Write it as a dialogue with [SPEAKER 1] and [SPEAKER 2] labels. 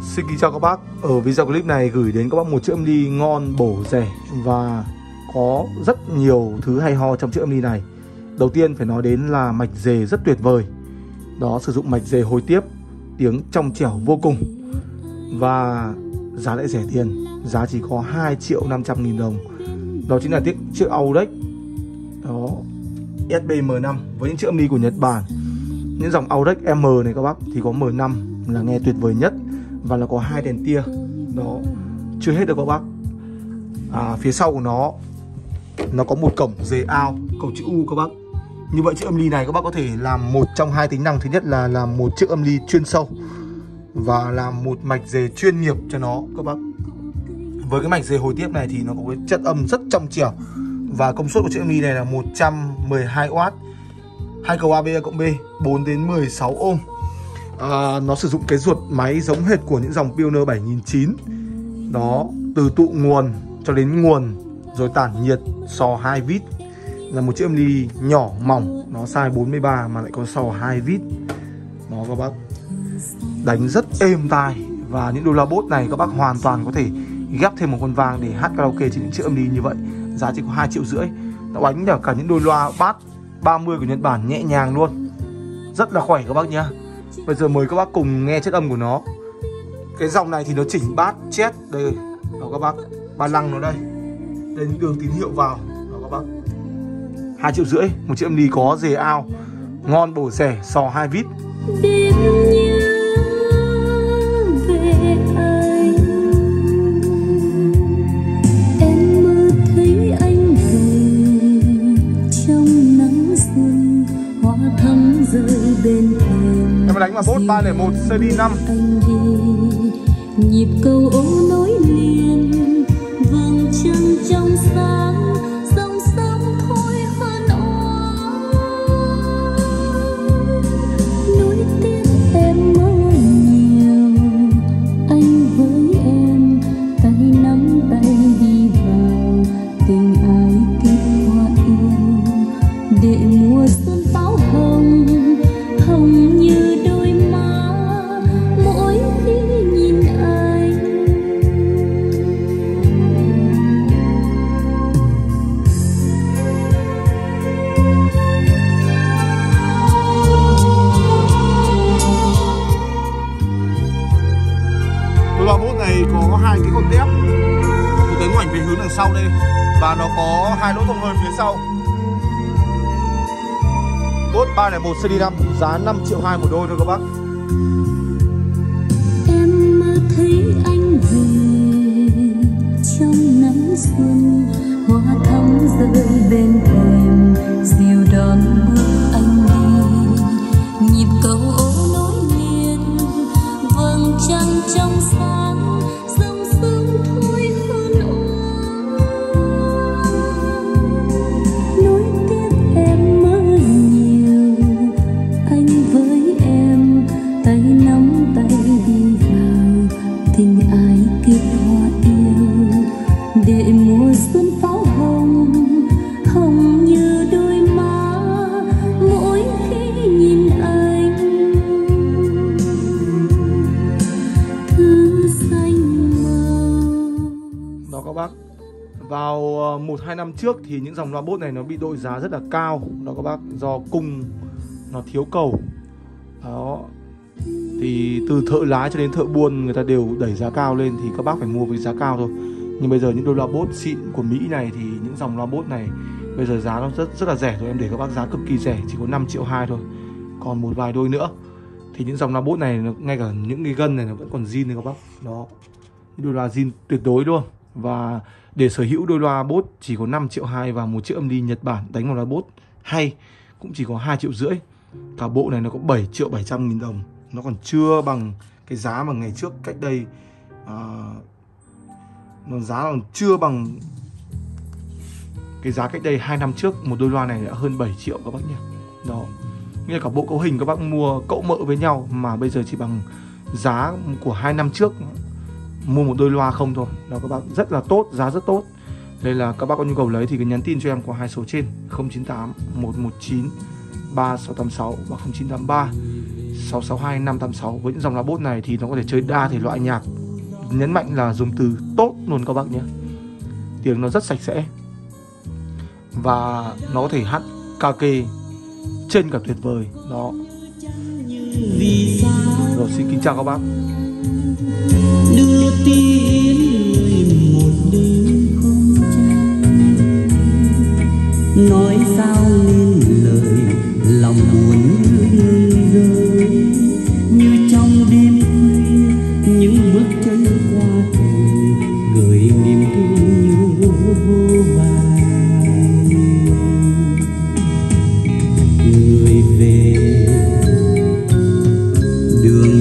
[SPEAKER 1] Xin kính chào các bác. Ở video clip này gửi đến các bác một chiếc âm ly ngon, bổ, rẻ và có rất nhiều thứ hay ho trong chiếc âm ly này. Đầu tiên phải nói đến là mạch dề rất tuyệt vời. Đó, sử dụng mạch dề hồi tiếp, tiếng trong trẻo vô cùng. Và giá lại rẻ tiền, giá chỉ có 2.500.000 đồng. Đó chính là chiếc Audex đó, SBM5 với những chiếc âm ly của Nhật Bản. Những dòng Audex M này các bác thì có M5 là nghe tuyệt vời nhất và là có 2 đèn tia. Đó, chưa hết đâu các bác. Phía sau của nó có một cổng dề ao, cổng chữ U các bác. Như vậy chiếc âm ly này các bác có thể làm một trong hai tính năng. Thứ nhất là làm một chiếc âm ly chuyên sâu và làm một mạch dề chuyên nghiệp cho nó các bác. Với cái mạch dề hồi tiếp này thì nó có cái chất âm rất trong trẻo. Và công suất của chiếc âm ly này là 112W, 2 cầu AB cộng B, 4 đến 16 ohm. Nó sử dụng cái ruột máy giống hệt của những dòng Pioneer 7009. Đó, từ tụ nguồn cho đến nguồn rồi tản nhiệt, sò 2 vít. Là một chiếc âm ly nhỏ mỏng, nó size 43 mà lại có sò 2 vít. Đó các bác, đánh rất êm tai. Và những đôi loa bốt này các bác hoàn toàn có thể ghép thêm một con vang để hát karaoke trên những chiếc âm ly như vậy. Giá chỉ có 2,5 triệu. Nó đánh cả những đôi loa bass 30 của Nhật Bản nhẹ nhàng luôn. Rất là khỏe các bác nhá. Bây giờ mời các bác cùng nghe chất âm của nó. Cái dòng này thì nó chỉnh bass, chest đây. Đó các bác, ba lăng nó đây. Đây những đường tín hiệu vào. Đó các bác, 2,5 triệu. Một chiếc âm ly có dề ao, ngon, bổ, rẻ, sò 2 vít. Em đánh vào bốt 301 CD5.
[SPEAKER 2] Nhịp cầu ô nối liền, vầng trăng trong sáng, dòng sông thôi hơn ôi. Nối tiếp em mơ nhiều, anh với em tay nắm tay đi vào tình ái kết hoa yêu, để mùa xuân pháo hồng hồng như đôi má mỗi khi nhìn anh.
[SPEAKER 1] Đôi loa bốt này có 2 cái con tép, một cái ngoảnh về hướng đằng sau đây và nó có 2 lỗ thông hơi phía sau. Bốt 301 CD5 giá 5,2 triệu một đôi thôi các bác.
[SPEAKER 2] Em mơ thấy anh về trong nắng xuân, hoa thắm rơi bên thềm, dìu đón bước anh đi. Nhịp cầu ô nối liền, vầng trăng trong sáng, dòng sông thôi hơn ôi. Nối tiếp em mơ nhiều, anh với em tay nắm tay đi vào tình ái kết hoa yêu, để mùa xuân pháo hồng hồng như đôi má mỗi khi nhìn anh. Thư xanh màu.
[SPEAKER 1] Đó các bác, vào 1-2 năm trước thì những dòng loa bốt này nó bị đội giá rất là cao. Đó các bác, do cung nó thiếu cầu. Đó, thì từ thợ lái cho đến thợ buôn người ta đều đẩy giá cao lên, thì các bác phải mua với giá cao thôi. Nhưng bây giờ những đôi loa bốt xịn của Mỹ này thì những dòng loa bốt này bây giờ giá nó rất là rẻ rồi. Em để các bác giá cực kỳ rẻ, chỉ có 5,2 triệu thôi. Còn một vài đôi nữa thì những dòng loa bốt này nó, ngay cả những cái gân này nó vẫn còn zin này các bác. Đó, những đôi loa zin tuyệt đối luôn. Và để sở hữu đôi loa bốt chỉ có 5,2 triệu và một chiếc âm ly Nhật Bản đánh vào loa bốt hay cũng chỉ có 2,5 triệu. Cả bộ này nó có 7.700.000 đồng. Nó còn chưa bằng cái giá mà ngày trước cách đây nó giá còn chưa bằng cái giá cách đây 2 năm trước. Một đôi loa này đã hơn 7 triệu các bác nhé. Đó, nghĩa là cả bộ cấu hình các bác mua cậu mợ với nhau mà bây giờ chỉ bằng giá của 2 năm trước mua một đôi loa không thôi. Đó các bác, rất là tốt, giá rất tốt. Đây là các bác có nhu cầu lấy thì cứ nhắn tin cho em qua 2 số trên 098 119 3686 và 0983 662 586. Với những dòng lá bốt này thì nó có thể chơi đa thể loại nhạc. Nhấn mạnh là dùng từ tốt luôn các bác nhé. Tiếng nó rất sạch sẽ và nó có thể hát karaoke trên cả tuyệt vời. Đó. Rồi xin kính chào các bác.
[SPEAKER 2] Đưa tiếng một đêm không trăng, nói sao nên lời lòng buồn ngừng rơi, như trong đêm khuya những bước chân qua thềm gửi niềm thương nhớ vô vàn. Người về đường